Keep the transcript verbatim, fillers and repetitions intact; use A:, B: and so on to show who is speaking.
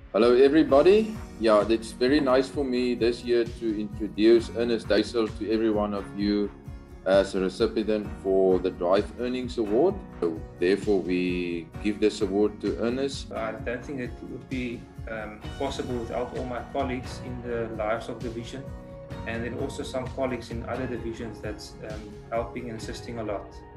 A: Hello everybody. Yeah, it's very nice for me this year to introduce Ernest Deyzel to every one of you as a recipient for the Drive Earnings Award. So therefore, we give this award to Ernest.
B: I don't think it would be um, possible without all my colleagues in the livestock division, and then also some colleagues in other divisions that's um, helping and assisting a lot.